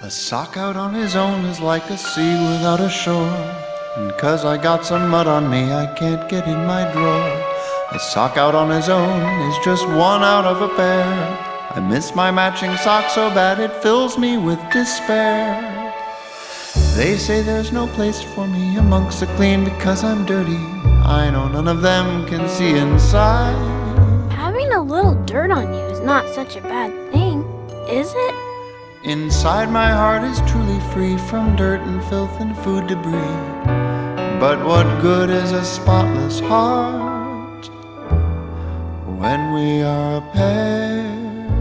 A sock out on his own is like a sea without a shore. And 'cause I got some mud on me, I can't get in my drawer. A sock out on his own is just one out of a pair. I miss my matching sock so bad it fills me with despair. They say there's no place for me amongst the clean because I'm dirty. I know none of them can see inside. Having a little dirt on you is not such a bad thing, is it? Inside my heart is truly free from dirt and filth and food debris. But what good is a spotless heart when we are a pair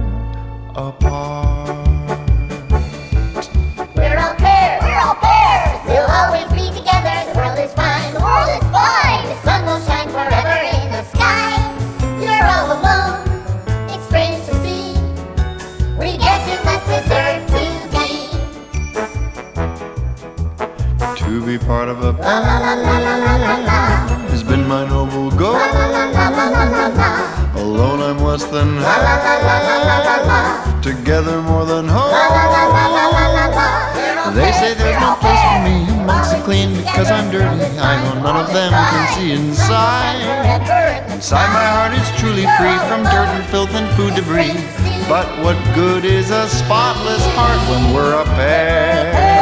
apart? We're all pairs, we'll always be together. The world is fine, the world is fine. The sun will shine forever in the sky. You're all alone, it's strange to see. We guess you must deserve to be part of a pair has been my noble goal. Alone I'm less than half, together more than whole. They say there's no place for me amongst the clean because I'm dirty. I know none of them can see inside. Inside my heart is truly free from dirt and filth and food debris. But what good is a spotless heart when we're a pair?